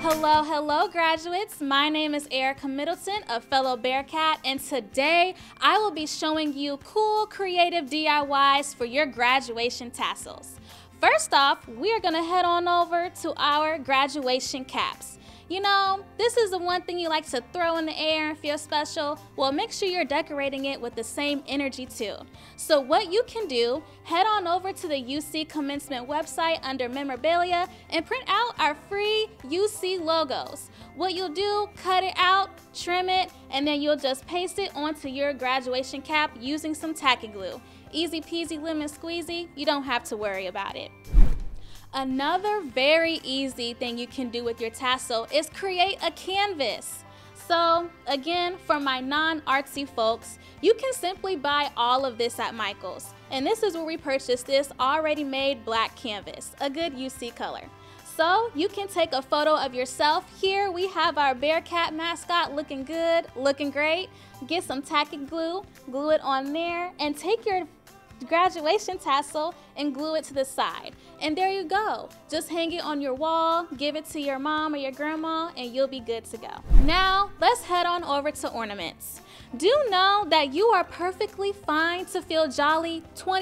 Hello, hello graduates. My name is Erica Middleton, a fellow Bearcat, and today I will be showing you cool, creative DIYs for your graduation tassels. First off, we are gonna head on over to our graduation caps. You know, this is the one thing you like to throw in the air and feel special. Well, make sure you're decorating it with the same energy too. So what you can do, head on over to the UC Commencement website under Memorabilia and print out our free UC logos. What you'll do, cut it out, trim it, and then you'll just paste it onto your graduation cap using some tacky glue. Easy peasy lemon squeezy, you don't have to worry about it. Another very easy thing you can do with your tassel is create a canvas. So again, for my non-artsy folks, you can simply buy all of this at Michael's. And this is where we purchased this already made black canvas, a good UC color. So you can take a photo of yourself. Here we have our Bearcat mascot looking good, looking great. Get some tacky glue, glue it on there, and take your graduation tassel and glue it to the side. And there you go. Just hang it on your wall, give it to your mom or your grandma, and you'll be good to go. Now, let's head on over to ornaments. Do know that you are perfectly fine to feel jolly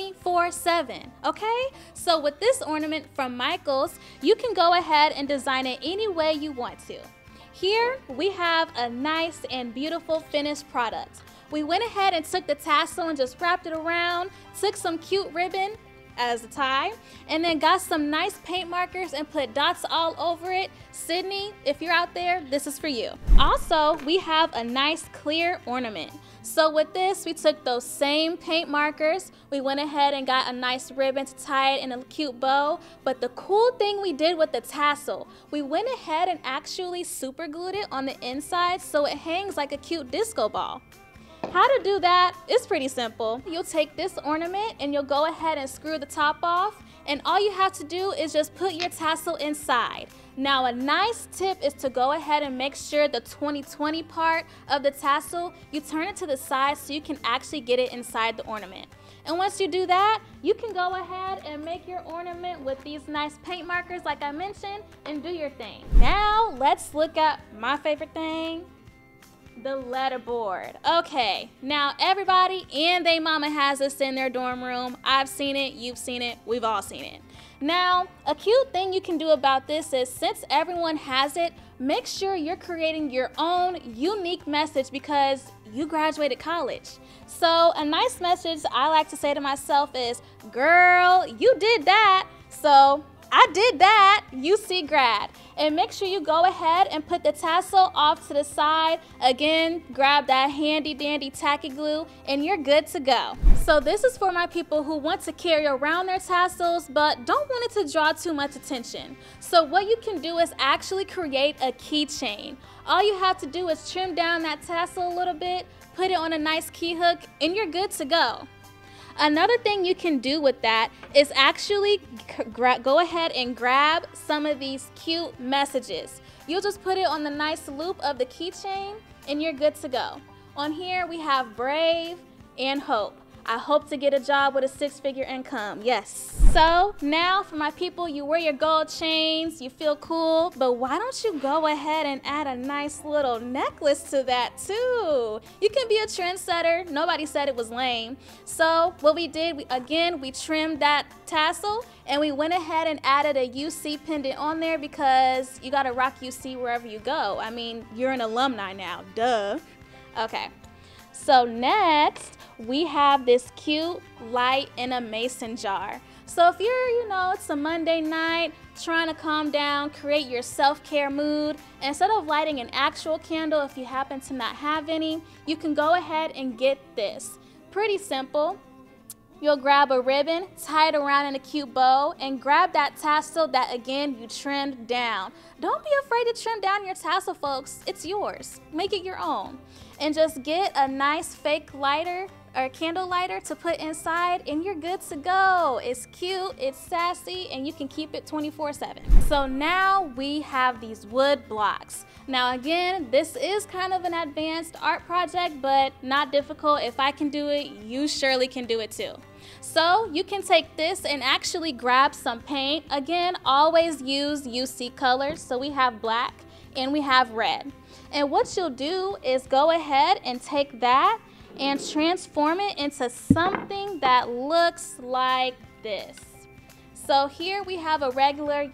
24/7, okay? So with this ornament from Michael's, you can go ahead and design it any way you want to. Here, we have a nice and beautiful finished product. We went ahead and took the tassel and just wrapped it around, took some cute ribbon as a tie, and then got some nice paint markers and put dots all over it. Sydney, if you're out there, this is for you. Also, we have a nice clear ornament. So with this, we took those same paint markers, we went ahead and got a nice ribbon to tie it in a cute bow, but the cool thing we did with the tassel, we went ahead and actually super glued it on the inside so it hangs like a cute disco ball. How to do that is pretty simple. You'll take this ornament and you'll go ahead and screw the top off, and all you have to do is just put your tassel inside. Now a nice tip is to go ahead and make sure the 20/20 part of the tassel, you turn it to the side so you can actually get it inside the ornament. And once you do that, you can go ahead and make your ornament with these nice paint markers like I mentioned and do your thing. Now let's look at my favorite thing, the letterboard. Okay, now everybody and their mama has this in their dorm room. I've seen it, you've seen it, we've all seen it. Now, a cute thing you can do about this is, since everyone has it, make sure you're creating your own unique message because you graduated college. So a nice message I like to say to myself is, girl, you did that, so I did that, UC grad. And make sure you go ahead and put the tassel off to the side. Again, grab that handy dandy tacky glue and you're good to go. So this is for my people who want to carry around their tassels but don't want it to draw too much attention. So what you can do is actually create a keychain. All you have to do is trim down that tassel a little bit, put it on a nice key hook, and you're good to go. Another thing you can do with that is actually go ahead and grab some of these cute messages. You'll just put it on the nice loop of the keychain and you're good to go. On here we have brave and hope. I hope to get a job with a 6-figure income, yes. So now for my people, you wear your gold chains, you feel cool, but why don't you go ahead and add a nice little necklace to that too? You can be a trendsetter, nobody said it was lame. So what we did, we trimmed that tassel and we went ahead and added a UC pendant on there because you gotta rock UC wherever you go. I mean, you're an alumni now, duh. Okay, so next, we have this cute light in a mason jar. So if you're, it's a Monday night, trying to calm down, create your self-care mood, instead of lighting an actual candle, if you happen to not have any, you can go ahead and get this. Pretty simple. You'll grab a ribbon, tie it around in a cute bow, and grab that tassel that, again, you trimmed down. Don't be afraid to trim down your tassel, folks. It's yours. Make it your own. And just get a nice fake lighter or candle lighter to put inside and you're good to go. It's cute, it's sassy, and you can keep it 24/7. So now we have these wood blocks. Now again, this is kind of an advanced art project, but not difficult. If I can do it, you surely can do it too. So you can take this and actually grab some paint. Again, always use UC colors. So we have black and we have red. And what you'll do is go ahead and take that and transform it into something that looks like this. So here we have a regular,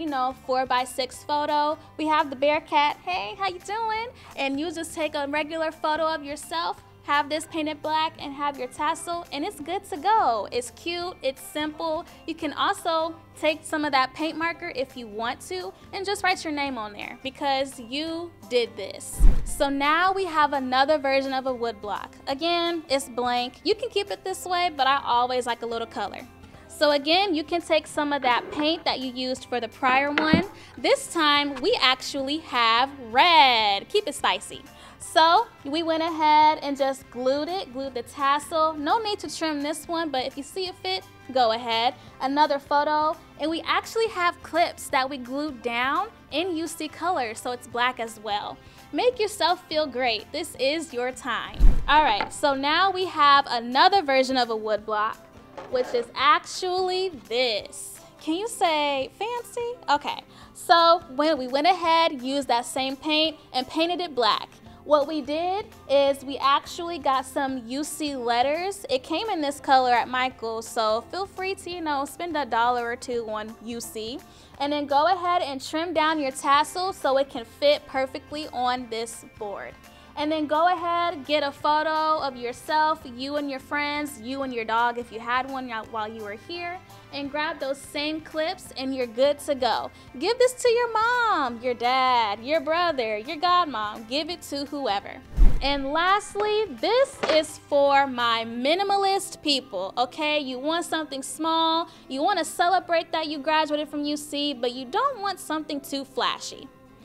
4x6 photo. We have the Bearcat. Hey, how you doing? And you just take a regular photo of yourself, have this painted black, and have your tassel, and it's good to go. It's cute, it's simple. You can also take some of that paint marker if you want to and just write your name on there because you did this. So now we have another version of a wood block. Again, it's blank. You can keep it this way, but I always like a little color. So again, you can take some of that paint that you used for the prior one. This time, we actually have red. Keep it spicy. So we went ahead and just glued the tassel. No need to trim this one, but if you see it fit, go ahead. Another photo, and we actually have clips that we glued down in UC color, so it's black as well. Make yourself feel great. This is your time. All right, so now we have another version of a wood block, which is actually this. Can you say fancy? Okay, so when we went ahead, used that same paint and painted it black. What we did is we actually got some UC letters. It came in this color at Michael's, so feel free to, spend $1 or $2 on UC. And then go ahead and trim down your tassel so it can fit perfectly on this board. And then go ahead, get a photo of yourself, you and your friends, you and your dog if you had one while you were here, and grab those same clips and you're good to go. Give this to your mom, your dad, your brother, your godmom. Give it to whoever. And lastly, this is for my minimalist people, okay? You want something small, you want to celebrate that you graduated from UC, but you don't want something too flashy.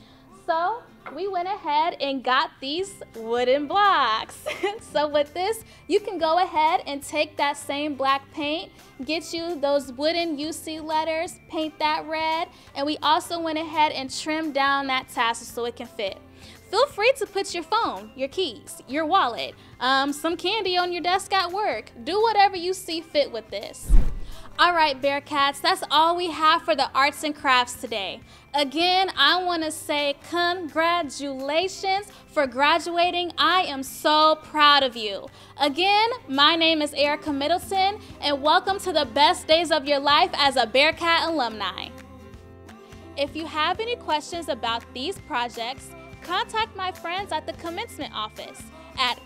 So we went ahead and got these wooden blocks. So with this, you can go ahead and take that same black paint, get you those wooden UC letters, paint that red, and we also went ahead and trimmed down that tassel so it can fit. Feel free to put your phone, your keys, your wallet, some candy on your desk at work. Do whatever you see fit with this. All right, Bearcats, that's all we have for the arts and crafts today. Again, I want to say congratulations for graduating. I am so proud of you. Again, my name is Erica Middleton, and welcome to the best days of your life as a Bearcat alumni. If you have any questions about these projects, contact my friends at the commencement office at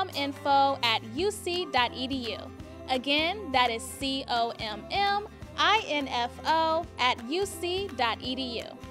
cominfo@uc.edu. Again, that is COMMINFO@uc.edu.